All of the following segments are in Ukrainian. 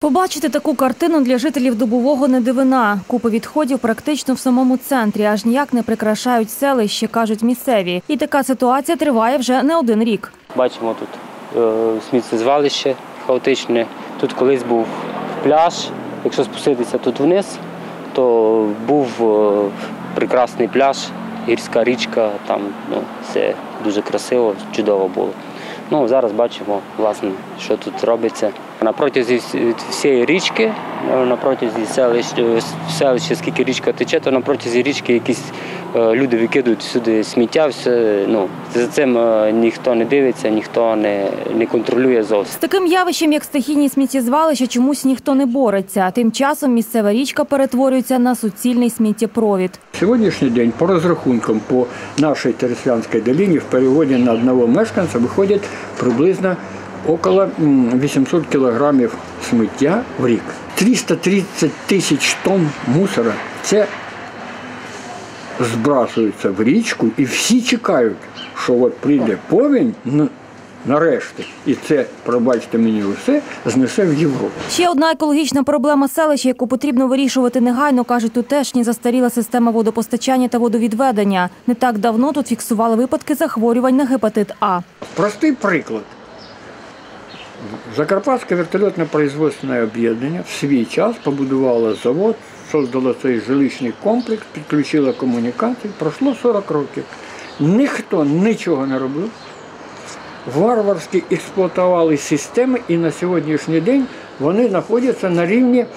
Побачити таку картину для жителів Дубового не дивина. Купи відходів практично в самому центрі, аж ніяк не прикрашають селище, кажуть місцеві. І така ситуація триває вже не один рік. Бачимо тут сміттєзвалище хаотичне. Тут колись був пляж. Якщо спуститися тут вниз, то був прекрасний пляж, гірська річка, там все дуже красиво, чудово було. Зараз бачимо, власне, що тут робиться. На протязі всієї річки, на протязі селища, скільки річка тече, то на протязі річки якісь люди викидують сюди сміття. За цим ніхто не дивиться, ніхто не контролює зовсім. З таким явищем, як стихійні сміттєзвалища, чомусь ніхто не бореться. Тим часом місцева річка перетворюється на суцільний сміттєпровід. Сьогоднішній день, по розрахункам, по нашій Тересвянській долині, в переводі на одного мешканця виходить приблизно около 800 кілограмів сміття в рік. 330 тисяч тонн мусора – це збрасується в річку, і всі чекають, що от прийде повінь, нарешті, і це, пробачте мені, усе знесе в Європу. Ще одна екологічна проблема селища, яку потрібно вирішувати негайно, кажуть тутешні, застаріла система водопостачання та водовідведення. Не так давно тут фіксували випадки захворювань на гепатит А. Простий приклад. Закарпатське вертольотно-производственне об'єднання в свій час побудувало завод, створило цей жилищний комплекс, підключило комунікації. Пройшло 40 років. Ніхто нічого не робив. Варварськи експлуатували системи, і на сьогоднішній день вони знаходяться на рівні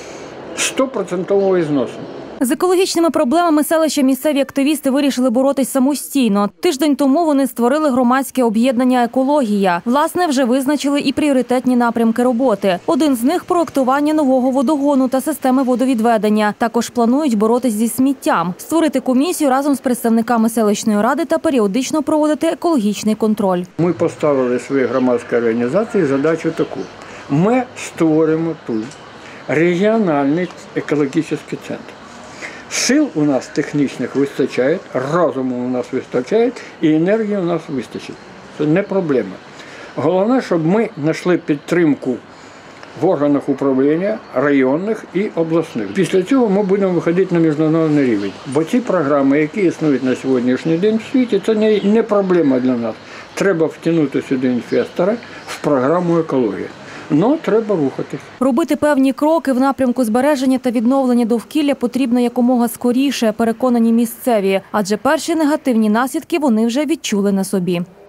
100% зносу. З екологічними проблемами селища місцеві активісти вирішили боротись самостійно. Тиждень тому вони створили громадське об'єднання «Екологія». Власне, вже визначили і пріоритетні напрямки роботи. Один з них – проектування нового водогону та системи водовідведення. Також планують боротись зі сміттям, створити комісію разом з представниками селищної ради та періодично проводити екологічний контроль. Ми поставили своїй громадській організації задачу таку. Ми створимо тут регіональний екологічний центр. Сил у нас технічних вистачає, розуму у нас вистачає і енергії у нас вистачить. Це не проблема. Головне, щоб ми знайшли підтримку в органах управління районних і обласних. Після цього ми будемо виходити на міжнародний рівень. Бо ці програми, які існують на сьогоднішній день в світі, це не проблема для нас. Треба втягнути сюди інвестора в програму «Екологія». Треба рухатись. Робити певні кроки в напрямку збереження та відновлення довкілля потрібно якомога скоріше, переконані місцеві. Адже перші негативні наслідки вони вже відчули на собі.